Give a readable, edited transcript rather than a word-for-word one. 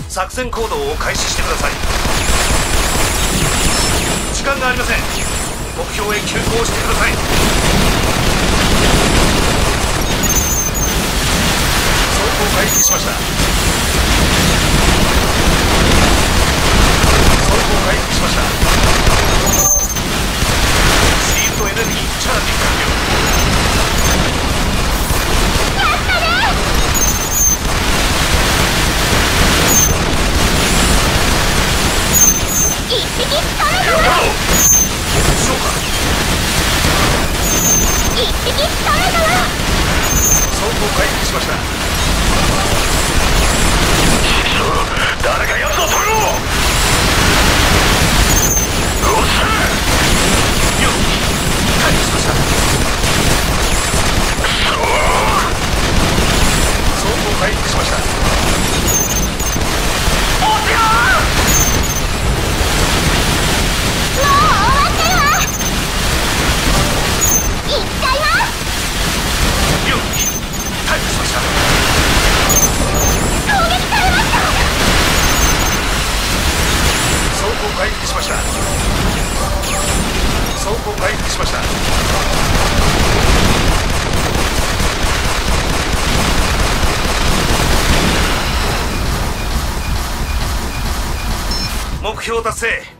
作戦行動を開始してください。時間がありません。目標へ急行してください。走行開始しました。走行開始しました。シールドエネルギーチャージ完了。目標達成。